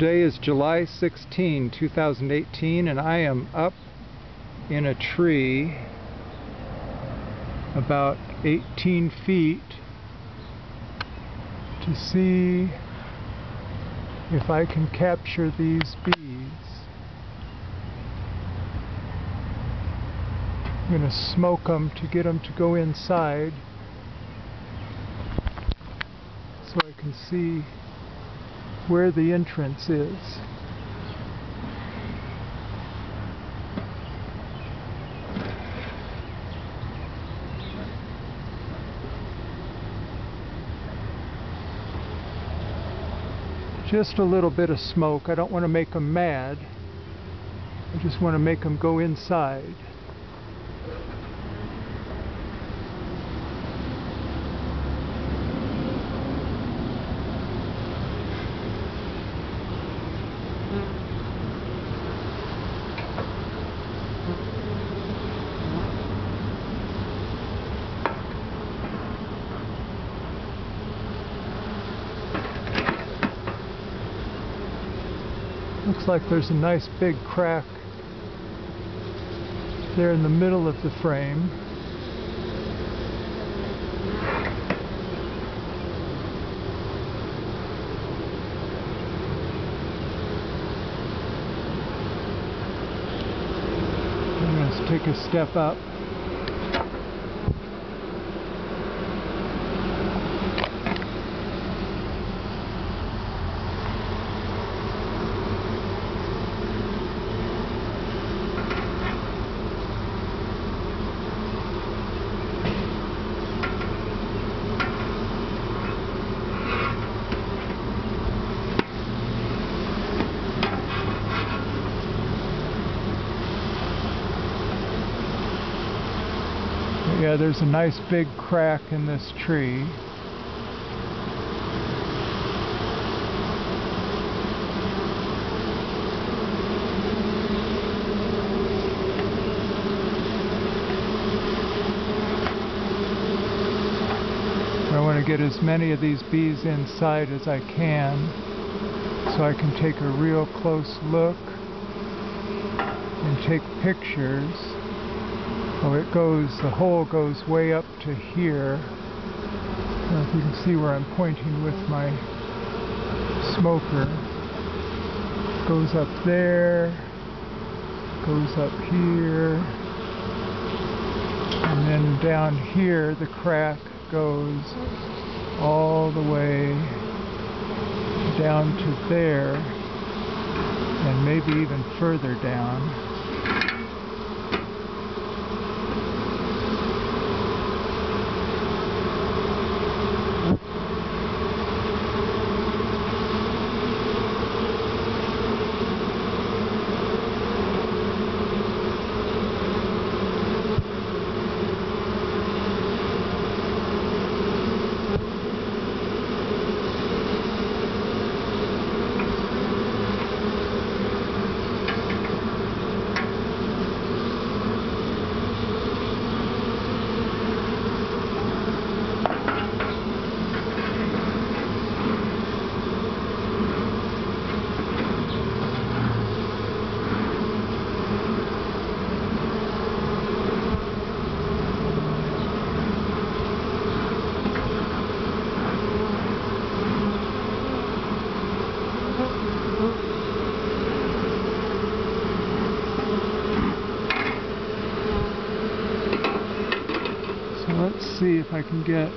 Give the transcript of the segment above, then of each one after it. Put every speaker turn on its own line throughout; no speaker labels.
Today is July 16, 2018, and I am up in a tree about 18 feet to see if I can capture these bees. I'm going to smoke them to get them to go inside so I can see where the entrance is. Just a little bit of smoke. I don't want to make them mad. I just want to make them go inside. Looks like there's a nice big crack there in the middle of the frame. I'm going to take a step up. Yeah, there's a nice big crack in this tree. I want to get as many of these bees inside as I can so I can take a real close look and take pictures. Oh, it goes, the hole goes way up to here. I don't know if you can see where I'm pointing with my smoker. It goes up there, goes up here, and then down here the crack goes all the way down to there, and maybe even further down. Let's see if I can get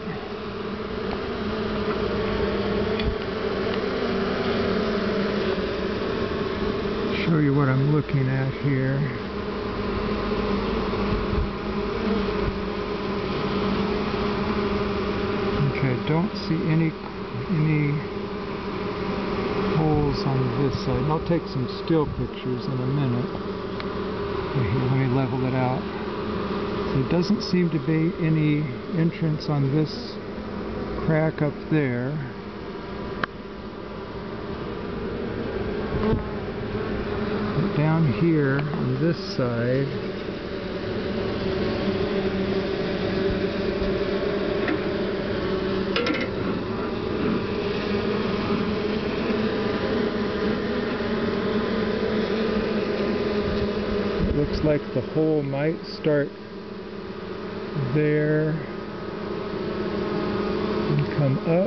show you what I'm looking at here. Okay, I don't see any holes on this side. And I'll take some still pictures in a minute. Okay, here, let me level it out. There doesn't seem to be any entrance on this crack up there. But down here on this side, Looks like the hole might start there and come up.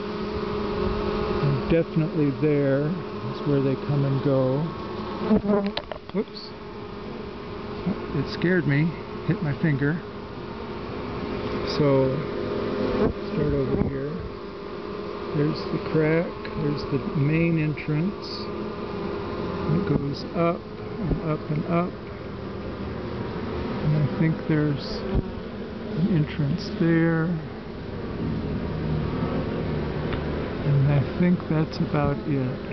And definitely there is where they come and go. Whoops. It scared me. Hit my finger. So, start over here. There's the crack. There's the main entrance. It goes up and up and up. And I think there's an entrance there. And I think that's about it.